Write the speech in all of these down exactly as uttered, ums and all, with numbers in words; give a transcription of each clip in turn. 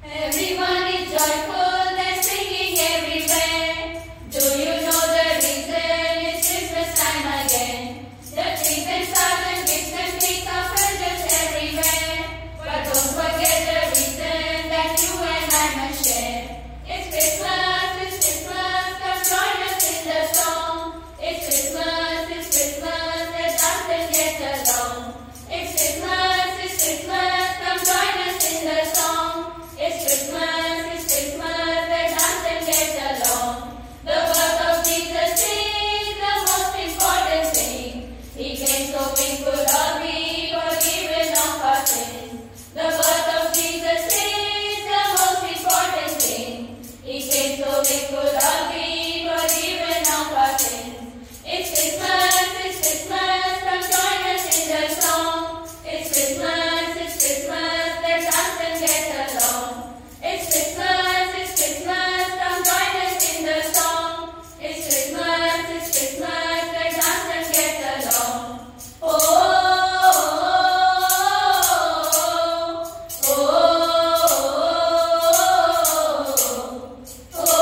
Everyone is joyful, they're singing everywhere. Do you know the reason? It's Christmas time again. The trees and stars and gifts and cakes are presents everywhere. But don't forget the reason that you and I must share. It's Christmas, it's Christmas, come join us in the song. It's Christmas, it's Christmas, let's dance and get along. It's Christmas, it's Christmas, come join us in the song. It's Christmas, it's Christmas, let's dance and get along. The birth of Jesus is the most important thing. He came so we could all be forgiven of our sins. The birth of Jesus is the most important thing. He came so we could all be forgiven of our sins. It's Christmas, it's Christmas, come join us in the song. It's Christmas, it's Christmas, let's dance and get along. It's Christmas, it's Christmas, come join us in the song. It's Christmas, it's Christmas, let's dance and get along. Oh, oh, oh, oh, oh, oh,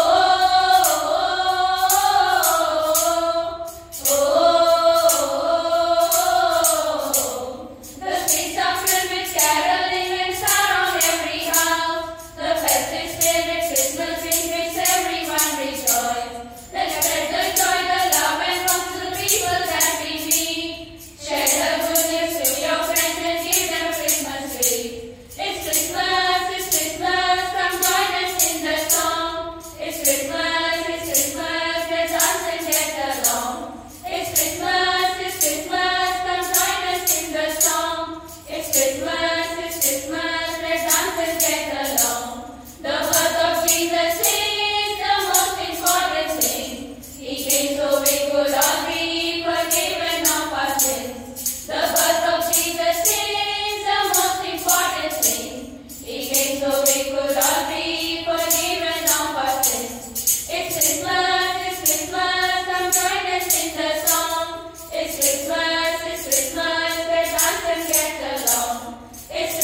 oh. The streets are filled with caroling and star on every house. The festive spirit, Christmas brings makes everyone rejoice. Let's spread the joy, the love and warmth to the people that we meet. Share the good news to your friends and give them a Christmas tree. It's Christmas, it's Christmas, come join us in the song. It's Christmas, it's Christmas, let's dance and get along. It's Christmas, it's Christmas, come join us in the song. It's Christmas, it's Christmas, let's dance and get along. The birth of Jesus is the most important thing. He came so we could all be forgiven of our sins. The birth of Jesus is the most important thing. He came so we could all be forgiven of our sins. It's Christmas, it's Christmas, come join us in the song. It's Christmas, it's Christmas, let's dance and get along. It's